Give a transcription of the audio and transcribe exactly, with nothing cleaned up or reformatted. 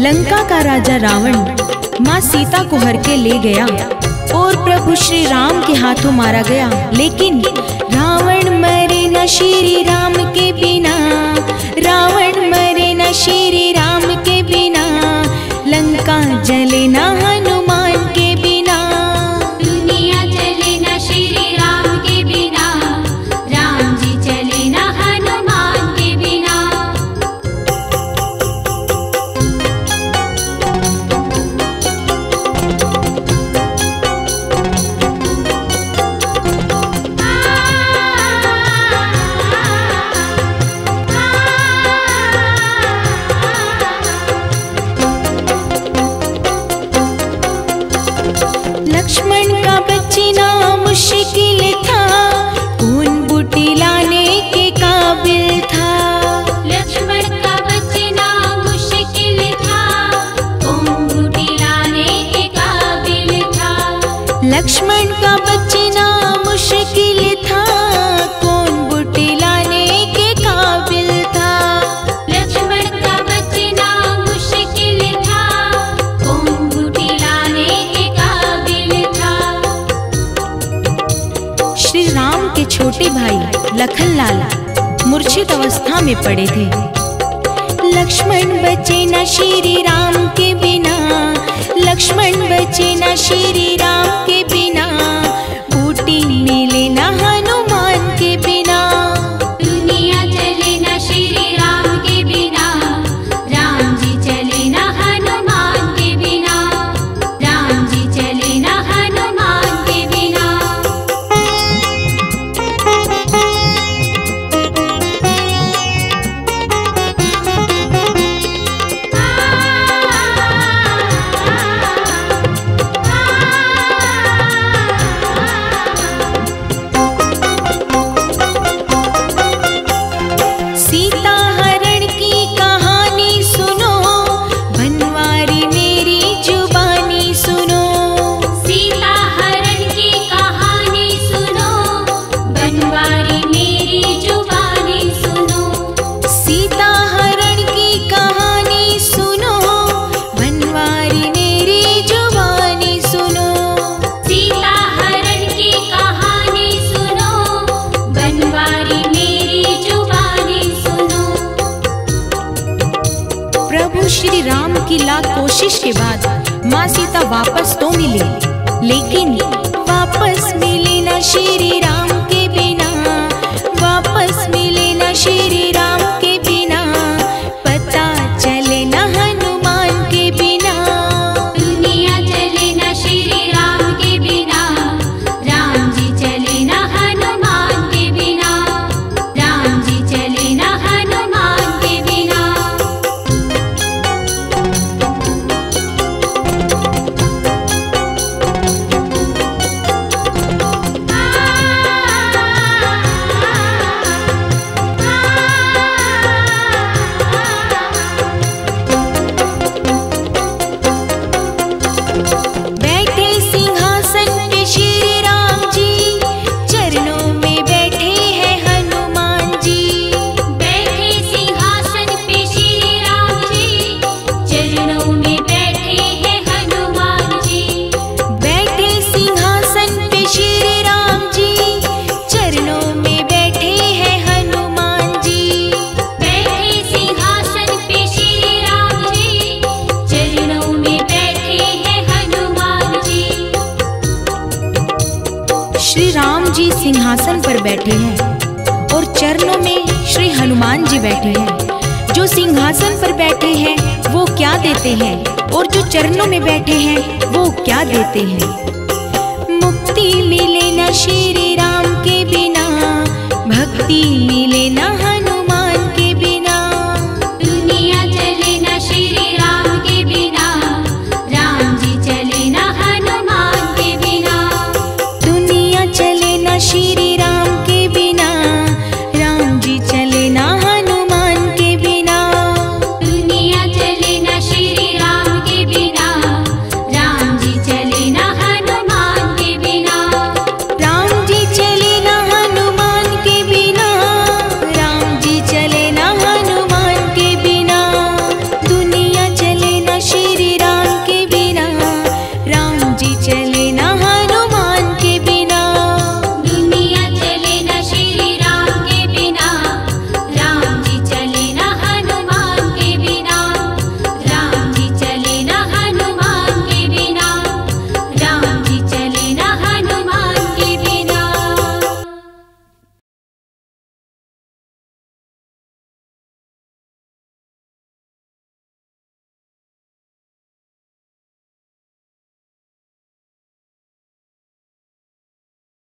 लंका का राजा रावण माँ सीता को हर के ले गया और प्रभु श्री राम के हाथों मारा गया। लेकिन रावण मरे न श्री राम के बिना, रावण मरे न श्री राम के बिना, लंका जले न हनुमान के बिना। दुनिया चले न श्री राम के बिना, राम जी चले न हनुमान के बिना। लक्ष्मण का बचना मुश्किल था, कौन बूटी लाने के काबिल था। लक्ष्मण का बचना मुश्किल था, कौन बूटी लाने के काबिल था। लक्ष्मण का बचना मुश्किल था, कौन बूटी लाने के काबिल था। लक्ष्मण का बचना मुश्किल था, कौन बूटी लाने के काबिल था। श्री राम के छोटे भाई लखनलाल मूर्छित अवस्था में पड़े थे। लक्ष्मण बचे न श्री राम के बिना, लक्ष्मण बचे न श्री राम के बिना, बूटी मिले न हनुमान के बिना। दुनिया चले न श्री राम के बिना, राम जी चले न हनुमान के बिना, राम जी चले न हनुमान के बिना। सीता हरण की कहानी सुनो, बनवारी मेरी जुबानी सुनो। सीता हरण की कहानी सुनो, बनवारी मेरी जुबानी सुनो। सीता हरण की कहानी सुनो, बनवारी मेरी जुबानी सुनो। सीता हरण की कहानी सुनो, बनवारी मेरी जुबानी सुनो। प्रभु श्री राम की लाख कोशिश के बाद माँ सीता वापस तो मिली, लेकिन वापस मिली न श्री राम के बिना, वापस मिले न श्री राम के बिना, पता चले न हनुमान के बिना। दुनिया चले न श्री राम के बिना, राम जी चले न हनुमान के बिना, राम जी चले न हनुमान के बिना। बैठे सिंहासन पे श्री राम जी, चरणों में बैठे हैं हनुमान जी। बैठे सिंहासन पे श्री राम जी, चरणों में बैठे हैं हनुमान जी। बैठे सिंहासन पे श्री राम जी, चरणों में बैठे हैं हनुमान जी। बैठे सिंहासन पे श्री राम जी, चरणों में बैठे हैं हनुमान जी। श्री राम जी सिंहासन पर बैठे हैं और चरणों में श्री हनुमान जी बैठे हैं। जो सिंहासन पर बैठे हैं वो क्या देते हैं, और जो चरणों में बैठे हैं वो क्या देते हैं। मुक्ति मिले न श्री